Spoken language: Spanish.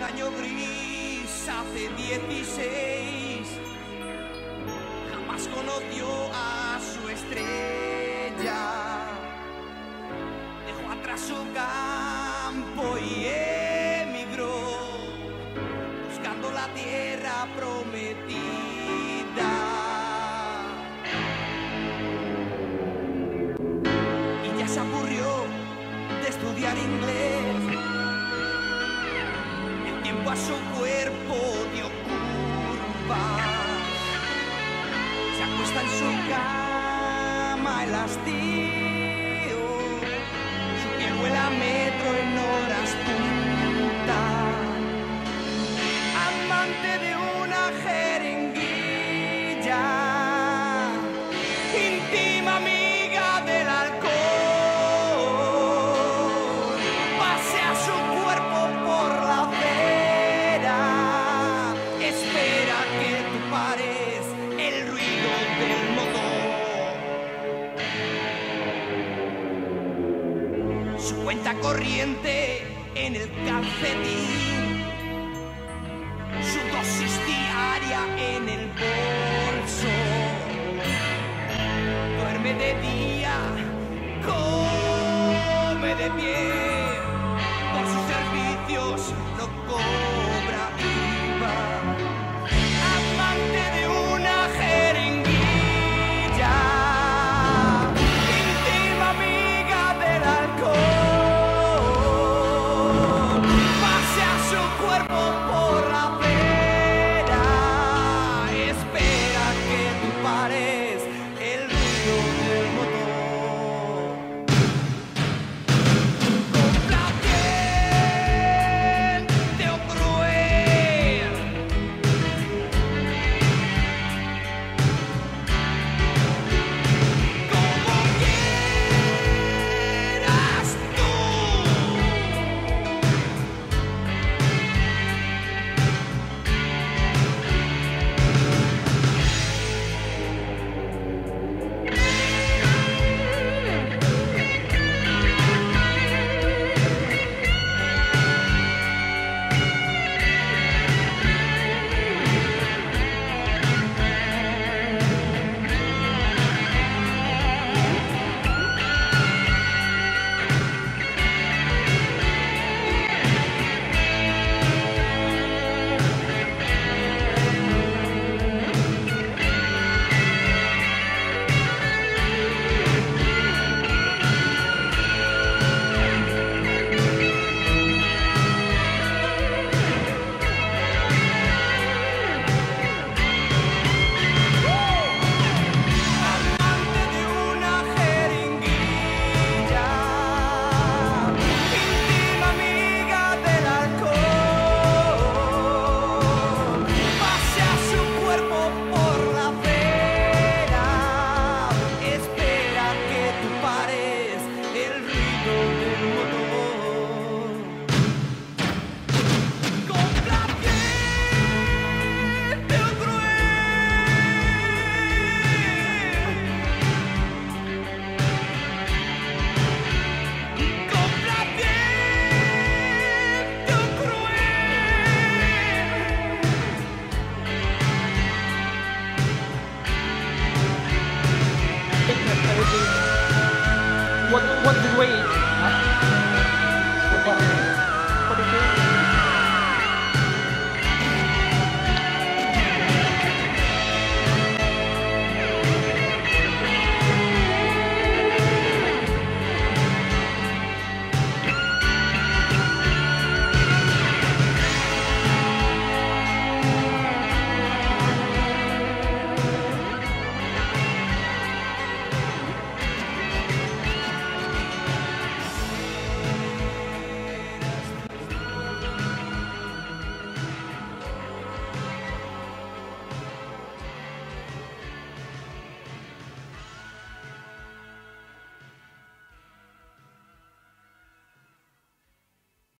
año gris hace 16 jamás conoció a su estrella. Dejó atrás su campo y emigró buscando la tierra prometida. Y ya se aburrió de estudiar inglés. El tiempo a su cuerpo dio curvas. Se acuesta en su cama el hastío. Su piel huele a metro en horas punta. Amante de una jeringuilla, íntima amiga del alcohol. Pasea su cuerpo por la acera. Espera que tú pares el ruido del motor. Su cuenta corriente en el calcetín, su dosis diaria en el bolso. Duerme de día, come de pie. Por sus servicios no cobra IVA. Amante de una jeringuilla, íntima amiga del alcohol. Pasea su cuerpo por la acera. Espera que tú pares el ruido del motor. Complaciente o cruel, como quieras tú. Amante de una jeringuilla, íntima amiga del alcohol. Pasea su cuerpo por la acera. Espera que tú pares el ruido del motor. Complaciente o complaciente o What the way